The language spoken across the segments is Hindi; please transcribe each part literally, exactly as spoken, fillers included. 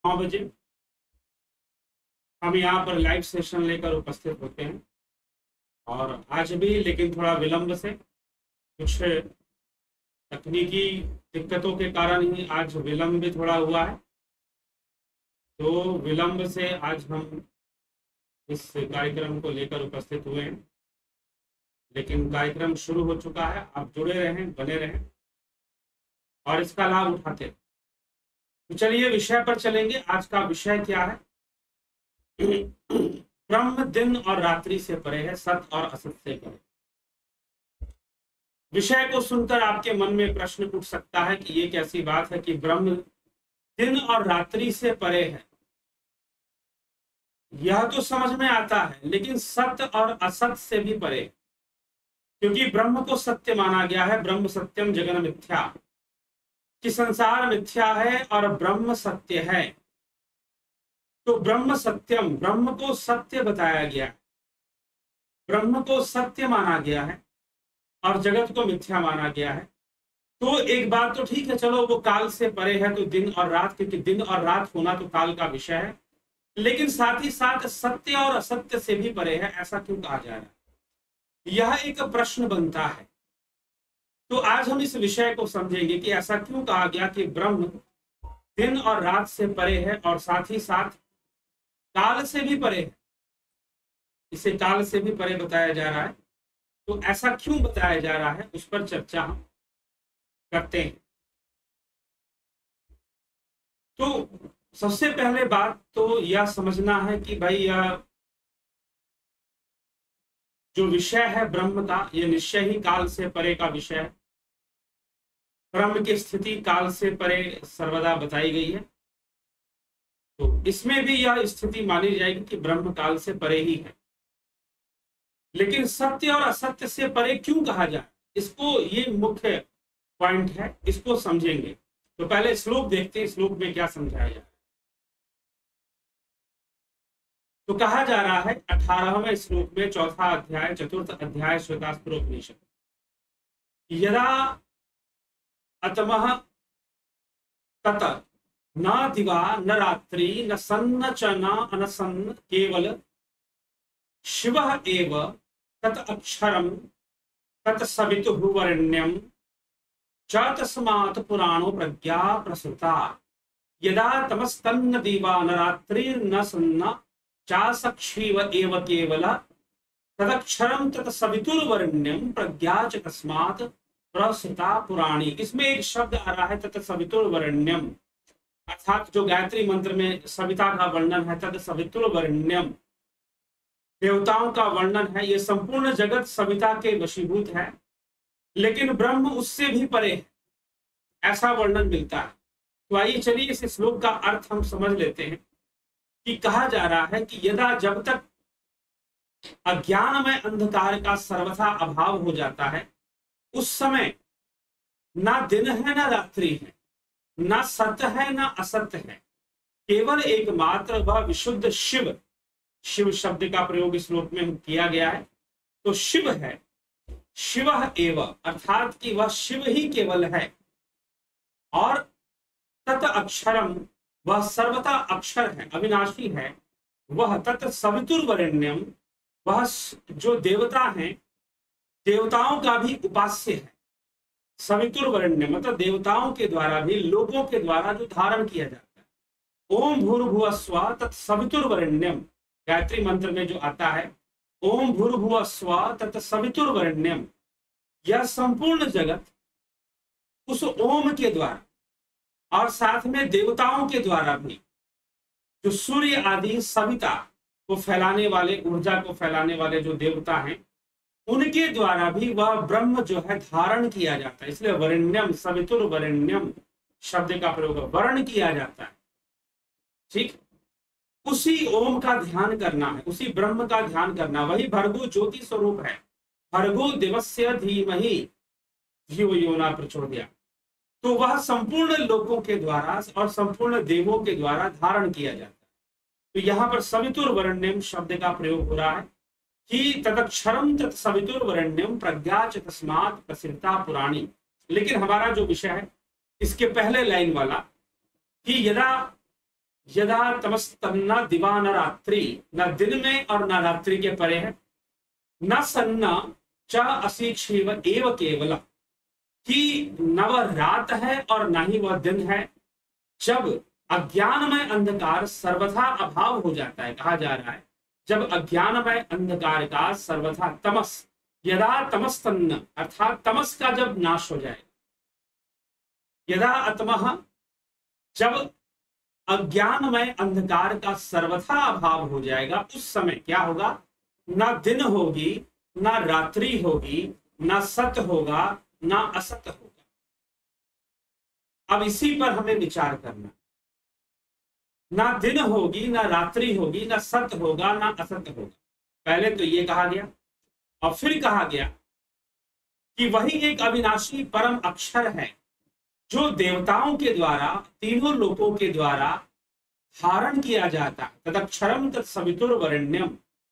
नौ बजे हम यहाँ पर लाइव सेशन लेकर उपस्थित होते हैं और आज भी लेकिन थोड़ा विलंब से, कुछ तकनीकी दिक्कतों के कारण ही आज विलंब भी थोड़ा हुआ है। तो विलंब से आज हम इस कार्यक्रम को लेकर उपस्थित हुए हैं, लेकिन कार्यक्रम शुरू हो चुका है। आप जुड़े रहें, बने रहें और इसका लाभ उठाते रहें। तो चलिए विषय पर चलेंगे। आज का विषय क्या है? ब्रह्म दिन और रात्रि से परे है, सत्य और असत्य से परे। विषय को सुनकर आपके मन में प्रश्न उठ सकता है कि ये कैसी बात है कि ब्रह्म दिन और रात्रि से परे है। यह तो समझ में आता है, लेकिन सत्य और असत्य से भी परे, क्योंकि ब्रह्म को सत्य माना गया है। ब्रह्म सत्यम जगन मिथ्या, कि संसार मिथ्या है और ब्रह्म सत्य है। तो ब्रह्म सत्यम, ब्रह्म को सत्य बताया गया है, ब्रह्म को सत्य माना गया है और जगत को मिथ्या माना गया है। तो एक बात तो ठीक है, चलो वो काल से परे है, तो दिन और रात, क्योंकि दिन और रात होना तो काल का विषय है, लेकिन साथ ही साथ सत्य और असत्य से भी परे है, ऐसा क्यों कहा जा रहा है? यह एक प्रश्न बनता है। तो आज हम इस विषय को समझेंगे कि ऐसा क्यों कहा गया कि ब्रह्म दिन और रात से परे है और साथ ही साथ काल से भी परे है। इसे काल से भी परे बताया जा रहा है। तो ऐसा क्यों बताया जा रहा है, उस पर चर्चा हम करते हैं। तो सबसे पहले बात तो यह समझना है कि भाई यह जो विषय है ब्रह्म का, यह निश्चय ही काल से परे का विषय है। ब्रह्म की स्थिति काल से परे सर्वदा बताई गई है। तो इसमें भी यह स्थिति मानी जाएगी कि ब्रह्म काल से परे ही है। लेकिन सत्य और असत्य से परे क्यों कहा जाए, इसको, ये मुख्य पॉइंट है, इसको समझेंगे। तो पहले श्लोक देखते हैं, श्लोक में क्या समझाया जाए। तो कहा जा रहा है अठारहवें श्लोक में, चौथा अध्याय, चतुर्थ अध्याय श्वेतास्त्रोपनिषद, यदा अतमः तत न दिवा न रात्रि न सन्न च न अनसन्न केवल शिवः एव तत् अक्षरम तत् सवितुः वरेण्यम च तस्मात् पुराणो प्रज्ञा प्रसृता। यदा तमस्तन्न दिवा न रात्रि न सन्न चासक्षीव एव केवल तदक्षरम तत् सवितुर्वरेण्यम प्रज्ञा च तस्मात् प्रसृता पुराणी। इसमें एक शब्द आ रहा है तत् सवितुर्वरेण्यम, अर्थात जो गायत्री मंत्र में सविता का वर्णन है, तत् सवितुर्वरेण्यम देवताओं का वर्णन है। ये संपूर्ण जगत सविता के वशीभूत है, लेकिन ब्रह्म उससे भी परे है, ऐसा वर्णन मिलता है। तो आइए चलिए इस श्लोक का अर्थ हम समझ लेते हैं कि कहा जा रहा है कि यदा, जब तक अज्ञान में अंधकार का सर्वथा अभाव हो जाता है, उस समय ना दिन है ना रात्रि है, ना सत्य है ना असत्य है, केवल एकमात्र वह विशुद्ध शिव, शिव शब्द का प्रयोग इस श्लोक में किया गया है। तो शिव है, शिव एव, अर्थात कि वह शिव ही केवल है। और तत् अक्षरम, वह सर्वथा अक्षर है, अविनाशी है। वह तत् सवितुर्वरेण्यम, वह जो देवता हैं, देवताओं का भी उपास्य है। सवितुर्वरेण्यम मतलब देवताओं के द्वारा भी, लोगों के द्वारा जो धारण किया जाता है। ओम भूर्भुवः स्वः तत् सवितुर्वरेण्यम, गायत्री मंत्र में जो आता है, ओम भूर्भुवः स्वः तत् सवितुर्वरेण्यम, यह संपूर्ण जगत उस ओम के द्वारा और साथ में देवताओं के द्वारा भी, जो सूर्य आदि सविता को फैलाने वाले, ऊर्जा को फैलाने वाले जो देवता हैं, उनके द्वारा भी वह ब्रह्म जो है धारण किया जाता है। इसलिए वरेण्यम, सवितुर्वरेण्यम शब्द का प्रयोग वर्ण किया जाता है। ठीक, उसी ओम का ध्यान करना है, उसी ब्रह्म का ध्यान करना। वही भर्गो ज्योति स्वरूप है। भर्गो दिवस्य धीमहि धियो यो न प्रचोदयात्। तो वह संपूर्ण लोकों के द्वारा और संपूर्ण देवों के द्वारा धारण किया जाता है। तो यहाँ पर सवितुर्वरेण्यम शब्द का प्रयोग हो रहा है कि तदक्षरम तत् सवितुर्वरेण्यम प्रज्ञा च तस्मात् प्रसृता पुराणी। लेकिन हमारा जो विषय है इसके पहले लाइन वाला कि यदा यदा तमस्तन्न दिवा न रात्रि, न दिन में और न रात्रि के परे है। न सन्न च अशिक्षेव एव केवल, कि न वह रात है और न ही वह दिन है। जब अज्ञानमय अंधकार सर्वथा अभाव हो जाता है, कहा जा रहा है जब अज्ञानमय अंधकार का सर्वथा तमस, यदा तमस्तन्न अर्थात तमस का जब नाश हो जाए, यदा अतमः जब अज्ञानमय अंधकार का सर्वथा अभाव हो जाएगा, उस समय क्या होगा, ना दिन होगी, ना रात्रि होगी, ना सत होगा, ना असत होगा। अब इसी पर हमें विचार करना। ना दिन होगी, ना रात्रि होगी, ना सत होगा, ना असत होगा। पहले तो ये कहा गया और फिर कहा गया कि वही एक अविनाशी परम अक्षर है जो देवताओं के द्वारा, तीनों लोकों के द्वारा धारण किया जाता, तदक्षरम तत्सवितुर्वरेण्यम,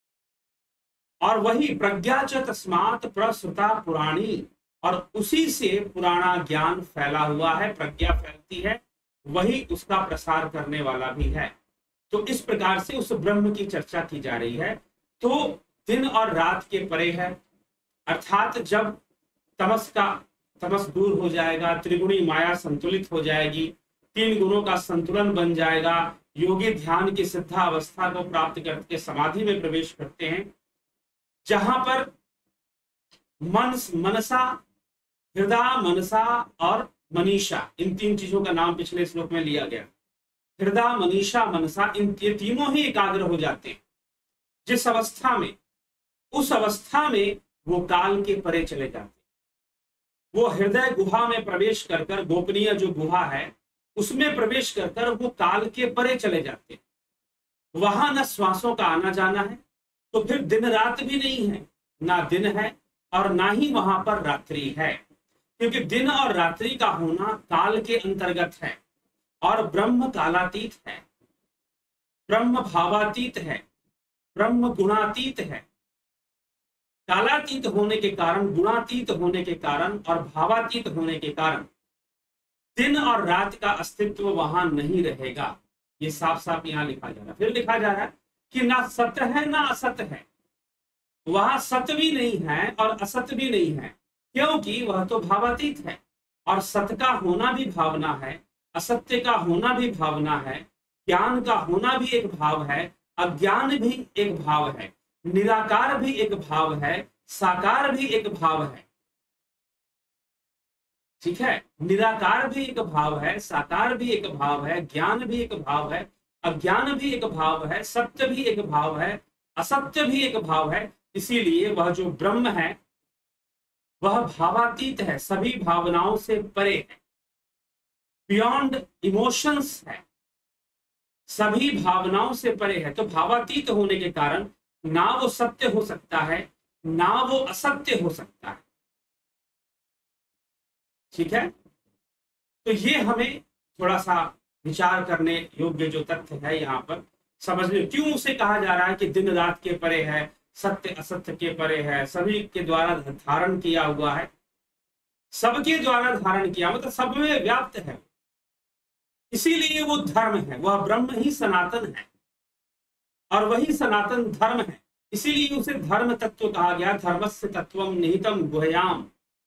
और वही प्रज्ञा च तस्मात् प्रसृता पुराणी, और उसी से पुराना ज्ञान फैला हुआ है, प्रज्ञा फैलती है, वही उसका प्रसार करने वाला भी है। तो इस प्रकार से उस ब्रह्म की चर्चा की जा रही है। तो दिन और रात के परे है, अर्थात जब तमस का तमस दूर हो जाएगा, त्रिगुणी माया संतुलित हो जाएगी, तीन गुणों का संतुलन बन जाएगा, योगी ध्यान की सिद्धा अवस्था को प्राप्त करके समाधि में प्रवेश करते हैं, जहां पर मन मनसा, हृदय, मनसा और मनीषा, इन तीन चीजों का नाम पिछले श्लोक में लिया गया। हृदय, मनीषा, मनसा, इन ये तीनों ही एकाग्र हो जाते हैं। जिस अवस्था में, उस अवस्था में वो काल के परे चले जाते हैं। वो हृदय गुहा में प्रवेश कर कर, गोपनीय जो गुहा है उसमें प्रवेश कर कर वो काल के परे चले जाते हैं। वहां न श्वासों का आना जाना है, तो फिर दिन रात भी नहीं है, ना दिन है और ना ही वहां पर रात्रि है, क्योंकि दिन और रात्रि का होना काल के अंतर्गत है। और ब्रह्म कालातीत है, ब्रह्म भावातीत है, ब्रह्म गुणातीत है। कालातीत होने के कारण, गुणातीत होने के कारण और भावातीत होने के कारण दिन और रात का अस्तित्व वहां नहीं रहेगा। ये साफ साफ यहां लिखा जा रहा है। फिर लिखा जा रहा है कि ना सत्य है ना असत्य है, वहां सत्य भी नहीं है और असत्य भी नहीं है, क्योंकि वह तो भावातीत है। और सत्य का होना भी भावना है, असत्य का होना भी भावना है, ज्ञान का होना भी एक भाव है, अज्ञान भी एक भाव है, निराकार भी एक भाव है, साकार भी एक भाव है। ठीक है, निराकार भी एक भाव है, साकार भी एक भाव है, ज्ञान भी एक भाव है, अज्ञान भी एक भाव है, सत्य भी एक भाव है, असत्य भी एक भाव है। इसीलिए वह जो ब्रह्म है वह भावातीत है, सभी भावनाओं से परे है, बियॉन्ड इमोशंस है, सभी भावनाओं से परे है। तो भावातीत होने के कारण ना वो सत्य हो सकता है, ना वो असत्य हो सकता है। ठीक है, तो ये हमें थोड़ा सा विचार करने योग्य जो तथ्य है यहाँ पर समझने, क्यों उसे कहा जा रहा है कि दिन रात के परे है, सत्य असत्य के परे है, सभी के द्वारा धारण किया हुआ है, सबके द्वारा धारण किया, मतलब सब में व्याप्त है, इसीलिए वो धर्म है। वह ब्रह्म ही सनातन है और वही सनातन धर्म है, इसीलिए उसे धर्म तत्व कहा गया। धर्मस्य तत्वम निहितम गुह्याम,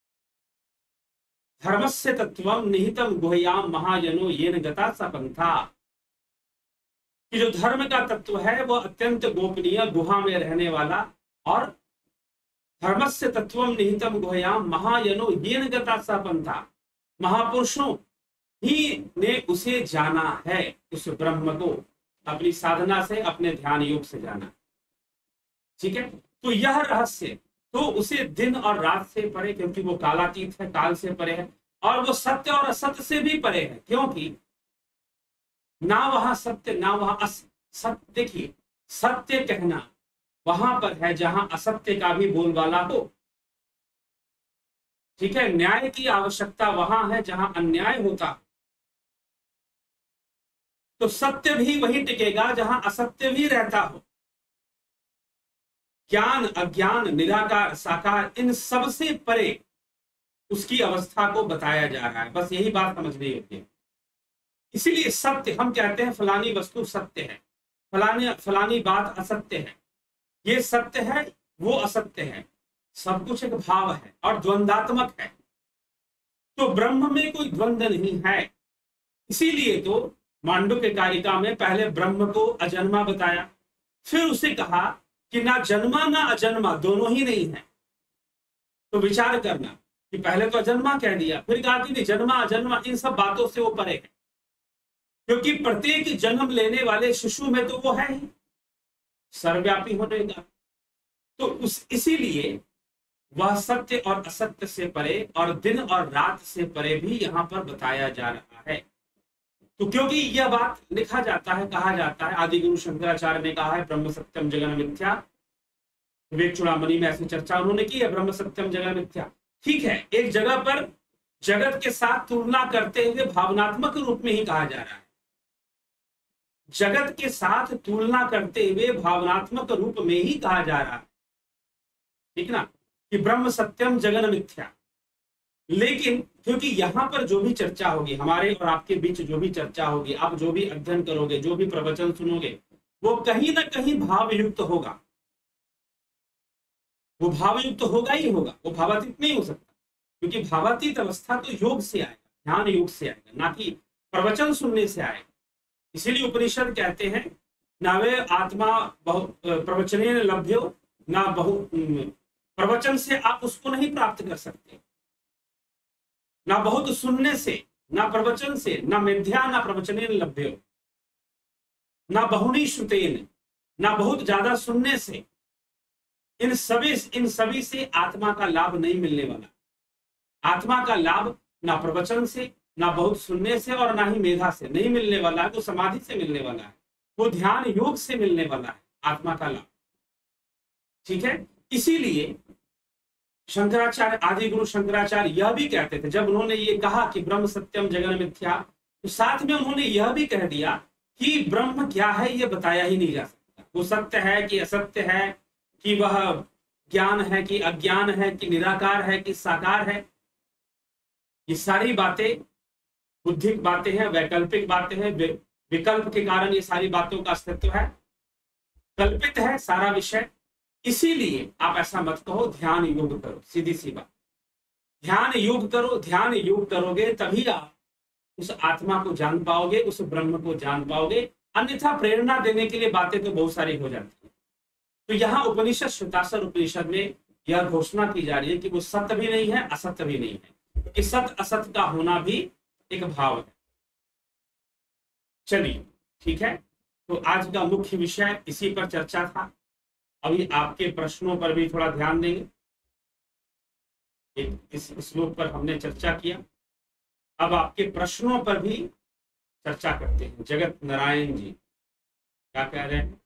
धर्मस्य तत्वम निहितम गुह्याम महाजनो येन गता स पंथा, कि जो धर्म का तत्व है वो अत्यंत गोपनीय गुहा में रहने वाला, और धर्मस्य तत्वम निहितम गुह्याम महाजनो येन गता स पंथा, महापुरुषों ही ने उसे जाना है, उस ब्रह्म को अपनी साधना से, अपने ध्यान योग से जाना। ठीक है, तो यह रहस्य, तो उसे दिन और रात से परे, क्योंकि वो कालातीत है, काल से परे है, और वो सत्य और असत्य से भी परे है, क्योंकि ना वहां सत्य ना वहां असत्य। देखिए, सत्य कहना वहां पर है जहां असत्य का भी बोलबाला हो। ठीक है, न्याय की आवश्यकता वहां है जहां अन्याय होता। तो सत्य भी वही टिकेगा जहां असत्य भी रहता हो। ज्ञान, अज्ञान, निराकार, साकार, इन सब से परे उसकी अवस्था को बताया जा रहा है। बस यही बात समझनी होती है। इसीलिए सत्य हम कहते हैं फलानी वस्तु सत्य है, फलानी फलानी बात असत्य है, ये सत्य है वो असत्य है, सब कुछ एक भाव है और द्वंदात्मक है। तो ब्रह्म में कोई द्वंद्व नहीं है। इसीलिए तो मांडुक्य कारिका में पहले ब्रह्म को अजन्मा बताया, फिर उसे कहा कि ना जन्मा ना अजन्मा दोनों ही नहीं है। तो विचार करना कि पहले तो अजन्मा कह दिया, फिर कहा कि नहीं जन्मा अजन्मा इन सब बातों से वो परे है, क्योंकि प्रत्येक जन्म लेने वाले शिशु में तो वो है ही सर्वव्यापी होने का। तो उस इसीलिए वह सत्य और असत्य से परे और दिन और रात से परे भी यहाँ पर बताया जा रहा है। तो क्योंकि यह बात लिखा जाता है, कहा जाता है, आदि गुरु शंकराचार्य ने कहा है ब्रह्म सत्यम जगन मिथ्या, विवेक चूड़ामणि में ऐसी चर्चा उन्होंने की है, ब्रह्म सत्यम जगन मिथ्या। ठीक है, एक जगह पर जगत के साथ तुलना करते हुए भावनात्मक रूप में ही कहा जा रहा है, जगत के साथ तुलना करते हुए भावनात्मक रूप में ही कहा जा रहा है, ठीक ना, कि ब्रह्म सत्यम जगन मिथ्या। लेकिन क्योंकि यहां पर जो भी चर्चा होगी, हमारे और आपके बीच जो भी चर्चा होगी, आप जो भी अध्ययन करोगे, जो भी प्रवचन सुनोगे, वो कहीं ना कहीं भावयुक्त होगा, वो भावयुक्त होगा ही होगा, वो भावातीत नहीं हो सकता, क्योंकि भावातीत अवस्था तो योग से आएगा, ध्यान योग से आएगा, ना कि प्रवचन सुनने से आएगा। इसीलिए उपनिषद कहते हैं नावे आत्मा बहुत प्रवचने लभ्यो, ना बहु प्रवचन से आप उसको नहीं प्राप्त कर सकते, ना बहुत सुनने से, ना प्रवचन से, ना मिथ्या ना प्रवचने लभ्यो, ना बहुनी श्रुतेन, ना बहुत ज्यादा सुनने से, इन सभी इन सभी से आत्मा का लाभ नहीं मिलने वाला। आत्मा का लाभ ना प्रवचन से, ना बहुत सुनने से और ना ही मेधा से नहीं मिलने वाला है, वो समाधि से मिलने वाला है, वो ध्यान योग से मिलने वाला है आत्मा का लाभ। ठीक है, इसीलिए शंकराचार्य, आदि गुरु शंकराचार्य यह भी कहते थे, जब उन्होंने ये कहा कि ब्रह्म सत्यम जगन मिथ्या, तो साथ में उन्होंने यह भी कह दिया कि ब्रह्म क्या है ये बताया ही नहीं जा सकता, वो सत्य है कि असत्य है, कि वह ज्ञान है कि अज्ञान है, कि निराकार है कि साकार है, ये सारी बातें बुद्धिक बातें हैं, वैकल्पिक बातें हैं, विकल्प के कारण ये सारी बातों का अस्तित्व है, कल्पित है सारा विषय। इसीलिए आप ऐसा मत कहो, ध्यान योग करो, सीधी सी बात, ध्यान योग करो, ध्यान योग करोगे तभी आप उस आत्मा को जान पाओगे, उस ब्रह्म को जान पाओगे, अन्यथा प्रेरणा देने के लिए बातें तो बहुत सारी हो जाती है। तो यहाँ उपनिषद श्वेताश्वर उपनिषद में यह घोषणा की जा रही है कि वो सत्य भी नहीं है, असत्य भी नहीं है, क्योंकि सत्य असत्य का होना भी एक भाव है। चलिए ठीक है, तो आज का मुख्य विषय इसी पर चर्चा था। अभी आपके प्रश्नों पर भी थोड़ा ध्यान देंगे, इस श्लोक पर हमने चर्चा किया, अब आपके प्रश्नों पर भी चर्चा करते हैं। जगत नारायण जी क्या कह रहे हैं?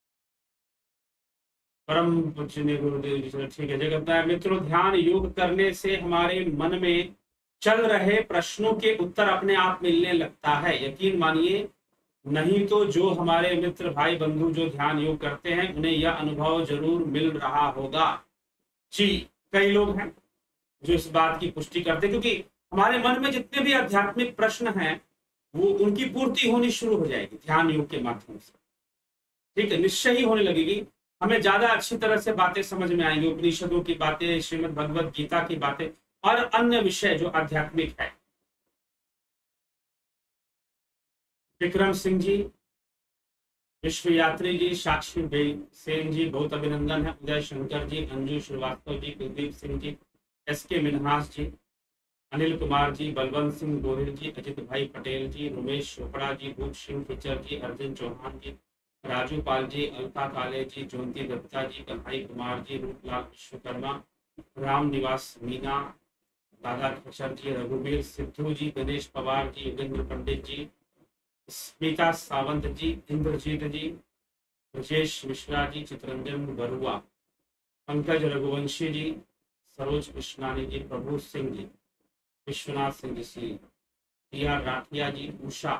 परम पूजनीय गुरुदेव जी, ठीक है। जगत नारायण मित्रों, ध्यान योग करने से हमारे मन में चल रहे प्रश्नों के उत्तर अपने आप मिलने लगता है, यकीन मानिए। नहीं तो जो हमारे मित्र भाई बंधु जो ध्यान योग करते हैं उन्हें यह अनुभव जरूर मिल रहा होगा जी। कई लोग हैं जो इस बात की पुष्टि करते हैं, क्योंकि हमारे मन में जितने भी आध्यात्मिक प्रश्न हैं वो उनकी पूर्ति होनी शुरू हो जाएगी ध्यान योग के माध्यम से। ठीक है, निश्चय ही होने लगेगी, हमें ज्यादा अच्छी तरह से बातें समझ में आएंगी, उपनिषदों की बातें, श्रीमद् भगवद गीता की बातें और अन्य विषय जो आध्यात्मिक है। विक्रम सिंह जी, विश्व यात्री जी, साक्षी सेन जी, बहुत अभिनंदन है। उदय शंकर जी, अंजू श्रीवास्तव जी, कुलदीप सिंह जी, एस के मिनहास जी, अनिल कुमार जी, बलवंत सिंह गोहिल जी, अजित भाई पटेल जी, उमेश चोपड़ा जी, भूत सिंह खिचर जी, अर्जुन चौहान जी, राजू पाल जी, अलका काले जी, ज्योति दत्ता जी, कन्हई कुमार जी, रूपलाल विश्वकर्मा, राम निवास मीना, दादा खचर जी, रघुवीर सिद्धू जी, गणेश पवार जी, योगेंद्र पंडित जी, स्मिता सावंत जी, इंद्रजीत जी, ब्रजेश मिश्रा जी, चित्रंजन बरुआ, पंकज रघुवंशी जी, सरोज कृष्णानी जी, प्रभु सिंह जी, विश्वनाथ सिंह जी, टी आर राठिया जी, उषा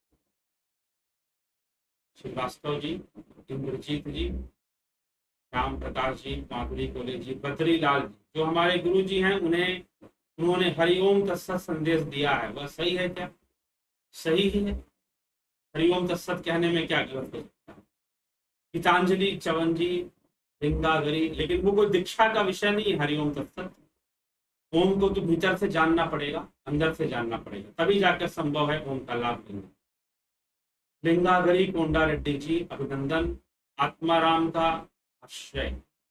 श्रीवास्तव जी, इंद्रजीत जी, राम प्रकाश जी, माधुरी कोले जी, बद्रीलाल जी, जो हमारे गुरु जी हैं, उन्हें उन्होंने हरिओम तत्सत संदेश दिया है, वह सही है क्या? सही ही है। हरिओम तत्सत कहने में क्या गलत हो सकता है? गीतांजलि, चवनजी, लिंगागरी, लेकिन वो कोई दीक्षा का विषय नहीं है हरिओम तत्सत। ओम को तो भीतर से जानना पड़ेगा, अंदर से जानना पड़ेगा, तभी जाकर संभव है ओम का लाभ लेना। लिंगागरी कोंडा रेड्डी जी, अभिनंदन। आत्माराम का आश्रय,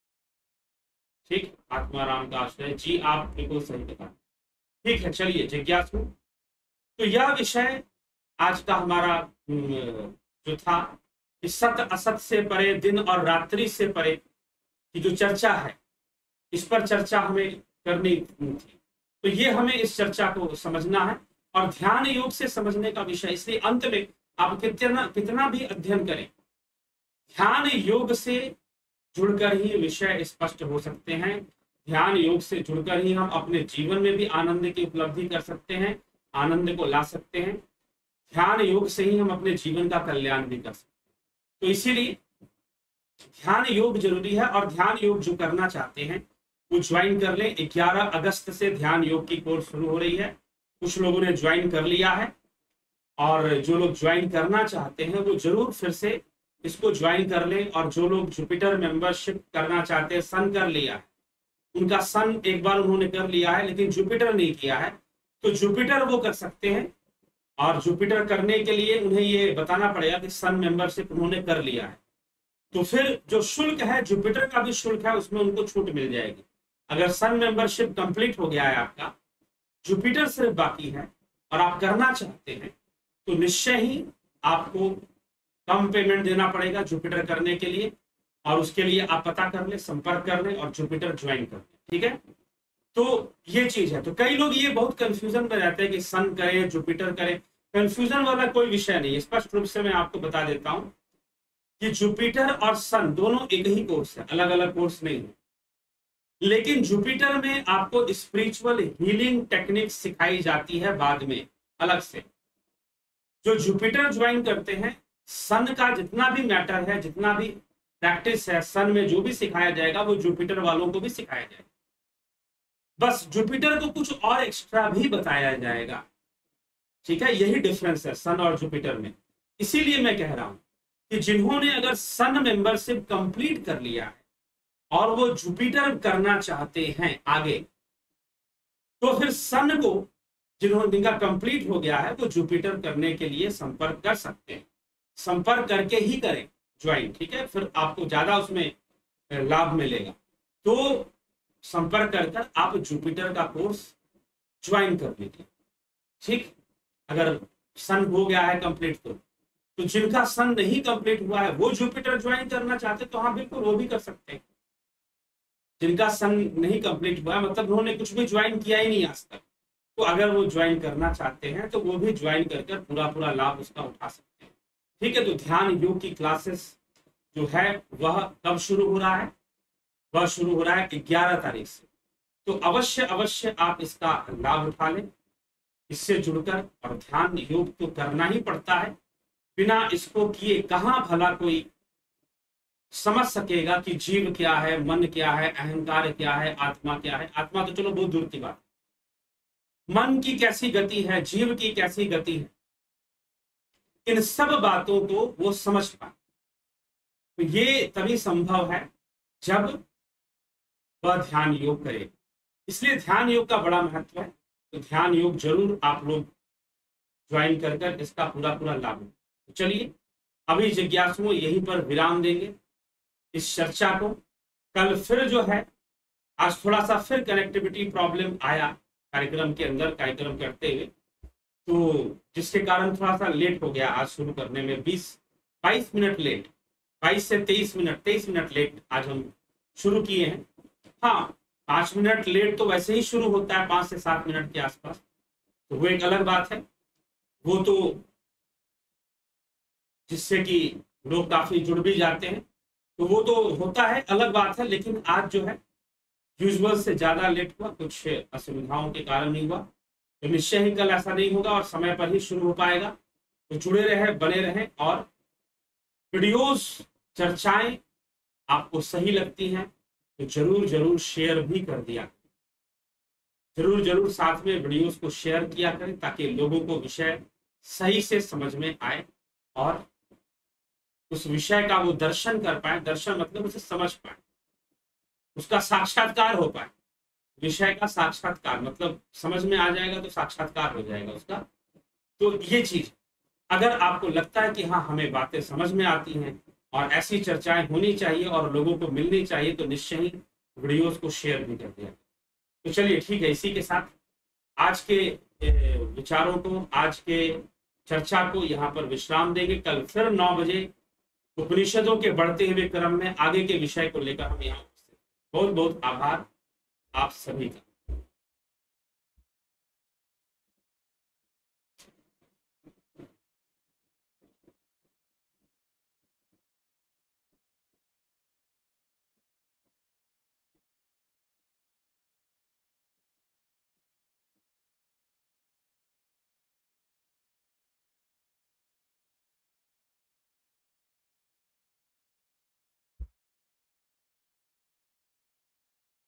ठीक, आत्माराम का आश्रय जी, आप बिल्कुल सही बता। ठीक है, चलिए जिज्ञासु, तो यह विषय आज का हमारा जो था कि सत असत से परे, दिन और रात्रि से परे की जो चर्चा है, इस पर चर्चा हमें करनी थी। तो ये हमें इस चर्चा को समझना है और ध्यान योग से समझने का विषय, इसलिए अंत में आप कितना कितना भी अध्ययन करें, ध्यान योग से जुड़कर ही विषय स्पष्ट हो सकते हैं। ध्यान योग से जुड़कर ही हम अपने जीवन में भी आनंद की उपलब्धि कर सकते हैं, आनंद को ला सकते हैं। ध्यान योग से ही हम अपने जीवन का कल्याण भी कर सकते हैं। तो इसीलिए ध्यान योग जरूरी है, और ध्यान योग जो करना चाहते हैं वो ज्वाइन कर लें। ग्यारह अगस्त से ध्यान योग की कोर्स शुरू हो रही है। कुछ लोगों ने ज्वाइन कर लिया है, और जो लोग ज्वाइन करना चाहते हैं वो जरूर फिर से इसको ज्वाइन कर लें। और जो लोग जुपिटर मेंबरशिप करना चाहते हैं, सन कर लिया है, उनका सन एक बार उन्होंने कर लिया है लेकिन जुपिटर नहीं किया है, तो जुपिटर वो कर सकते हैं। और जुपिटर करने के लिए उन्हें ये बताना पड़ेगा कि सन मेंबरशिप उन्होंने कर लिया है। तो फिर जो शुल्क है, जुपिटर का भी शुल्क है, उसमें उनको छूट मिल जाएगी। अगर सन मेंबरशिप कंप्लीट हो गया है आपका, जुपिटर सिर्फ बाकी है और आप करना चाहते हैं, तो निश्चय ही आपको कम पेमेंट देना पड़ेगा जुपिटर करने के लिए। और उसके लिए आप पता कर ले, संपर्क कर ले और जुपिटर ज्वाइन कर ले, ठीक है। तो ये चीज है। तो कई लोग ये बहुत कंफ्यूजन में रहते हैं कि सन करें, जुपिटर करें। कंफ्यूजन वाला कोई विषय नहीं है, स्पष्ट रूप से मैं आपको बता देता हूं कि जुपिटर और सन दोनों एक ही कोर्स है, अलग अलग कोर्स नहीं है। लेकिन जुपिटर में आपको स्पिरिचुअल हीलिंग टेक्निक सिखाई जाती है बाद में अलग से। जो जुपिटर ज्वाइन करते हैं, सन का जितना भी मैटर है, जितना भी प्रैक्टिस है, सन में जो भी सिखाया जाएगा वो जुपिटर वालों को भी सिखाया जाएगा। बस जुपिटर को कुछ और एक्स्ट्रा भी बताया जाएगा, ठीक है। यही डिफरेंस है सन और जुपिटर में। इसीलिए मैं कह रहा हूं कि जिन्होंने अगर सन मेंबरशिप कंप्लीट कर लिया है और वो जुपिटर करना चाहते हैं आगे, तो फिर सन को जिन्होंने जिनका कंप्लीट हो गया है वो जुपिटर करने के लिए संपर्क कर सकते हैं। संपर्क करके ही करें ज्वाइन, ठीक है, फिर आपको ज्यादा उसमें लाभ मिलेगा। तो संपर्क कर कर आप जुपिटर का कोर्स ज्वाइन कर लीजिए, ठीक। अगर सन हो गया है कंप्लीट, तो तो जिनका सन नहीं कंप्लीट हुआ है वो जुपिटर ज्वाइन करना चाहते तो हाँ बिल्कुल वो भी कर सकते हैं। जिनका सन नहीं कंप्लीट हुआ है, मतलब उन्होंने कुछ भी ज्वाइन किया ही नहीं आज तक, तो अगर वो ज्वाइन करना चाहते हैं तो वो भी ज्वाइन कर कर पूरा पूरा लाभ उसका उठा सकते हैं, ठीक है। तो ध्यान योग की क्लासेस जो है वह कब शुरू हो रहा है? वह शुरू हो रहा है ग्यारह तारीख से। तो अवश्य अवश्य आप इसका लाभ उठा लें, इससे जुड़कर। और ध्यान योग तो करना ही पड़ता है, बिना इसको किए कहाँ भला कोई समझ सकेगा कि जीव क्या है, मन क्या है, अहंकार क्या है, आत्मा क्या है। आत्मा तो चलो बहुत दूर की बात, मन की कैसी गति है, जीव की कैसी गति है, इन सब बातों को वो समझ पाए। तो ये तभी संभव है जब वह ध्यान योग करे। इसलिए ध्यान योग का बड़ा महत्व है। तो ध्यान योग जरूर आप लोग ज्वाइन कर कर इसका पूरा पूरा लाभ। तो चलिए अभी जिज्ञासुओं यहीं पर विराम देंगे इस चर्चा को। कल फिर जो है, आज थोड़ा सा फिर कनेक्टिविटी प्रॉब्लम आया कार्यक्रम के अंदर, कार्यक्रम करते हुए, तो जिसके कारण थोड़ा सा लेट हो गया आज शुरू करने में, बीस बाईस मिनट लेट, बाईस से तेईस मिनट तेईस मिनट लेट आज हम शुरू किए हैं। हाँ, पांच मिनट लेट तो वैसे ही शुरू होता है, पांच से सात मिनट के आसपास, तो वो एक अलग बात है। वो तो जिससे कि लोग काफी जुड़ भी जाते हैं, तो वो तो होता है, अलग बात है। लेकिन आज जो है यूजुअल से ज्यादा लेट हुआ, कुछ असुविधाओं के कारण नहीं हुआ। तो निश्चय ही कल ऐसा नहीं होगा और समय पर ही शुरू हो पाएगा। तो जुड़े रहे, बने रहें, और वीडियोस चर्चाएं आपको सही लगती हैं तो जरूर जरूर शेयर भी कर दिया, जरूर जरूर साथ में वीडियोस को शेयर किया करें ताकि लोगों को विषय सही से समझ में आए और उस विषय का वो दर्शन कर पाए। दर्शन मतलब उसे समझ पाए, उसका साक्षात्कार हो पाए। विषय का साक्षात्कार मतलब समझ में आ जाएगा तो साक्षात्कार हो जाएगा उसका। तो ये चीज अगर आपको लगता है कि हाँ हमें बातें समझ में आती हैं और ऐसी चर्चाएं होनी चाहिए और लोगों को मिलनी चाहिए, तो निश्चय ही वीडियोस को शेयर भी कर दिया। तो चलिए ठीक है, इसी के साथ आज के विचारों को, आज के चर्चा को यहाँ पर विश्राम देंगे। कल फिर नौ बजे उपनिषदों के बढ़ते हुए क्रम में आगे के विषय को लेकर हम यहाँ। बहुत बहुत आभार आप सभी का।